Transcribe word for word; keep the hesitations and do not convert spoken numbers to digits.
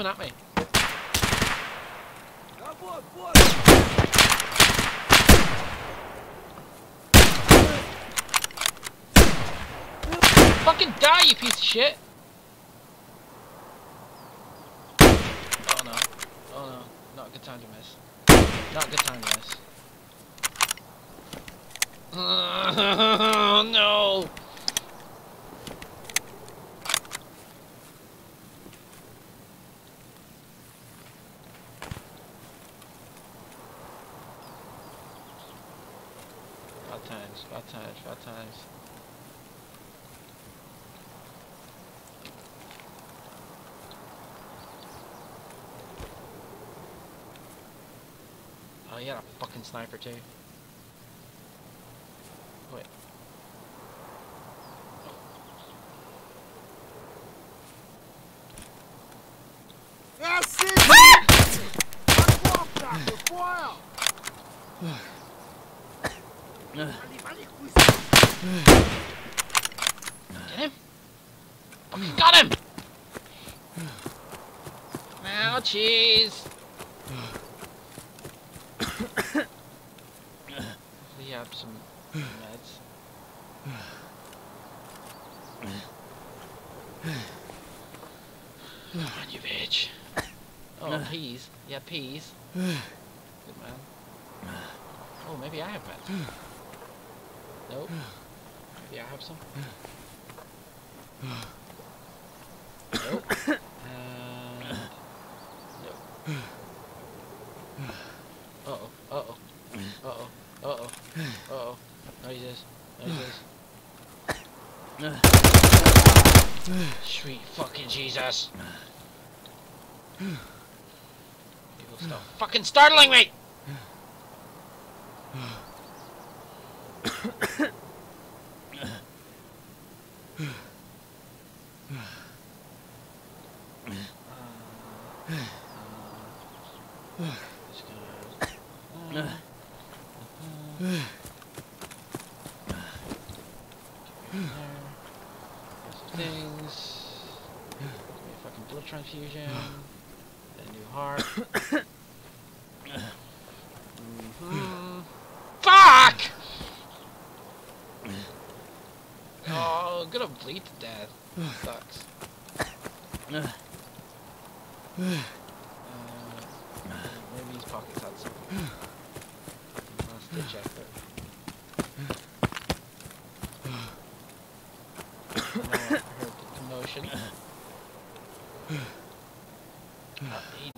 coming at me. Fucking die, you piece of shit! Oh no. Oh no. Not a good time to miss. Not a good time to miss. Oh no! Bad times, bad times, bad times. Oh, you got a fucking sniper too. Wait. Get him! Fucking got him! Ow, cheese! We have some meds. Come on, you bitch. Oh, peas. Yeah, peas. Good man. Oh, maybe I have meds. Nope. Maybe I have some. Nope. And... Nope. Uh-oh. Uh-oh. Uh-oh. Uh-oh. Uh-oh. Noises. Noises. Sweet fucking Jesus. People stop fucking startling me! Things. Fucking blood transfusion. A new heart. Mm-hmm. Fuck! Oh, I'm gonna bleed to death. Sucks. Uh, maybe his pockets had something. Last ditch effort. Now I heard the commotion. Uh, he